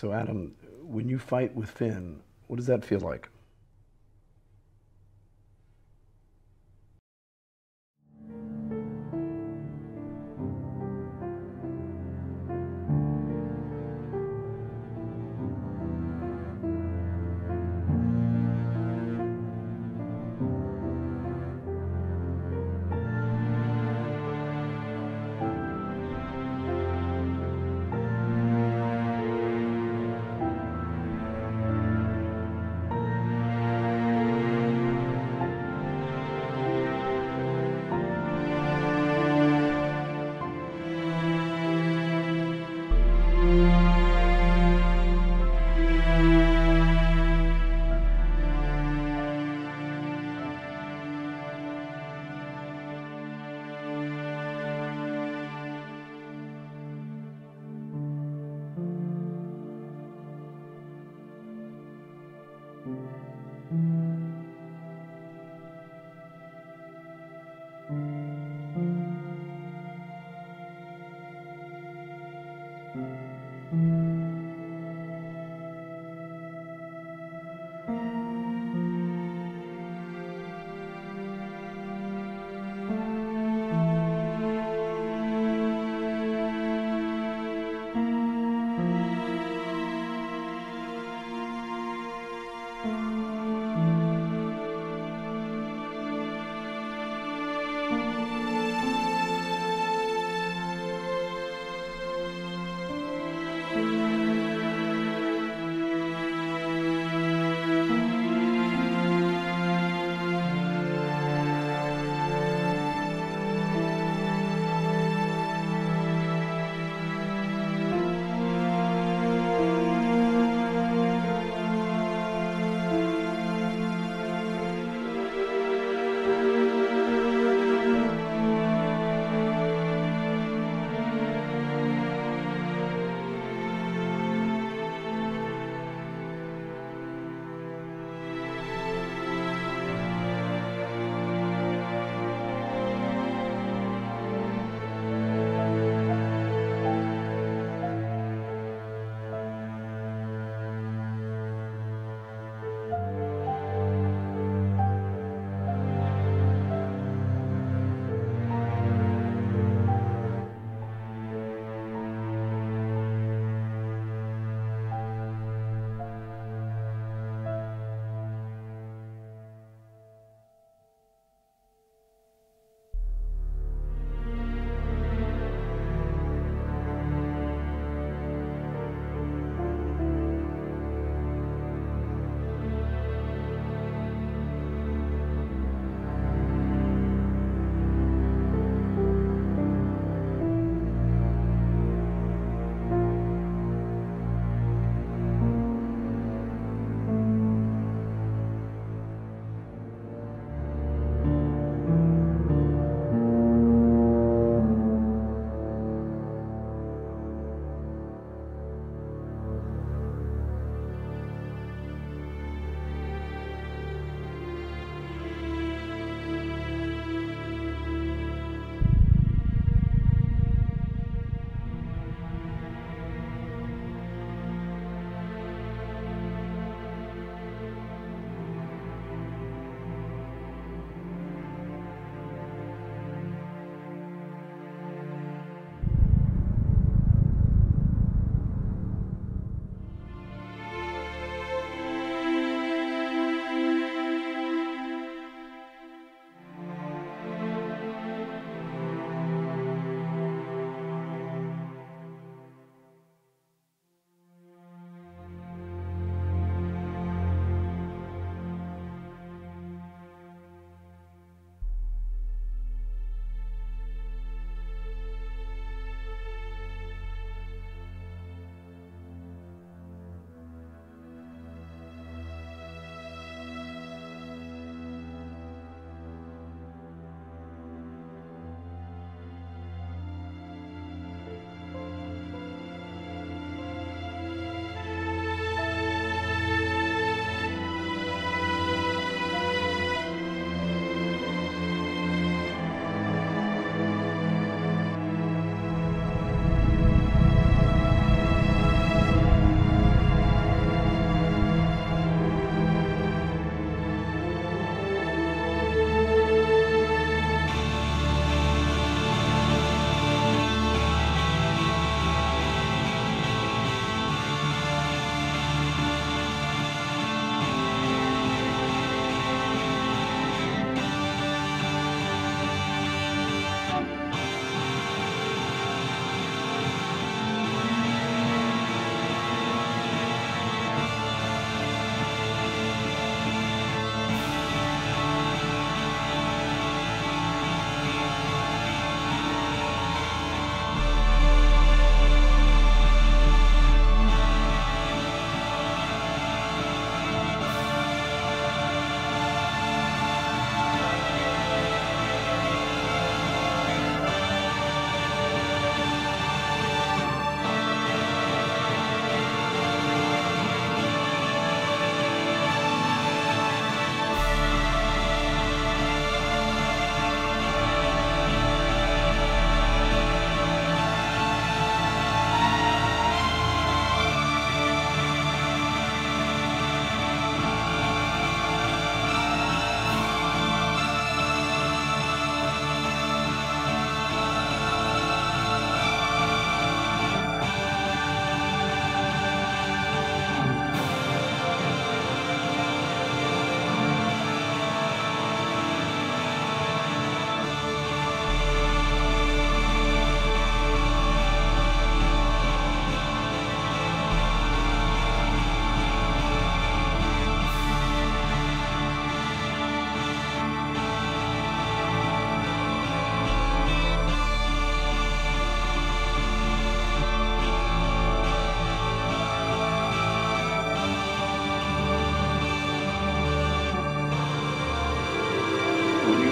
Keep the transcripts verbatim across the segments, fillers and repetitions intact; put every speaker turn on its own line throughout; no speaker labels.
So Adam, when you fight with Finn, what does that feel like?
Thank you.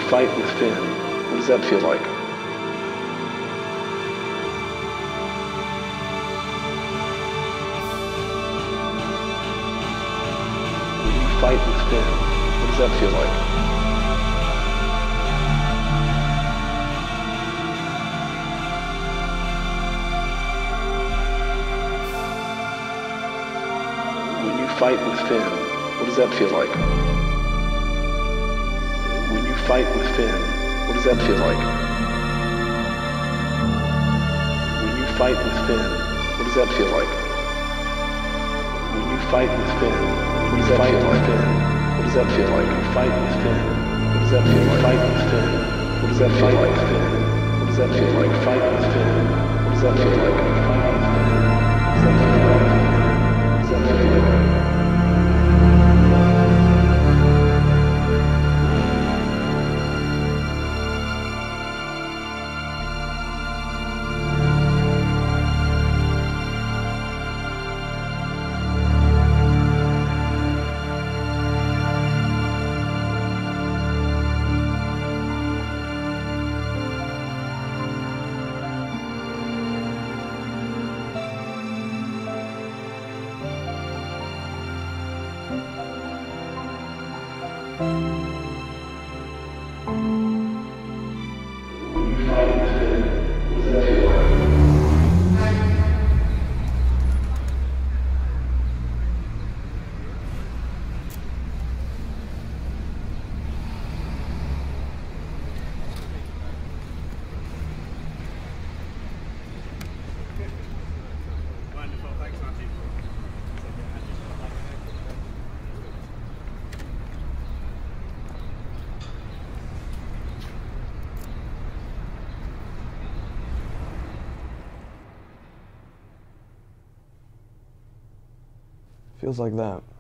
fight with Finn, what does that feel like? When you fight with Finn, what does that feel like? When you fight with Finn, what does that feel like? When you fight with Finn, what does that feel like? When you fight with Finn, what does that feel like? When you fight with Finn, when you fight with Finn, what does that feel like? You fight with Finn, what does that feel like? Fight with Finn, what does that feel like? Finn, what does that feel like? Fight with Finn, what does that feel like? Fight with Finn, what does that feel like? What does that feel like?
Feels like that.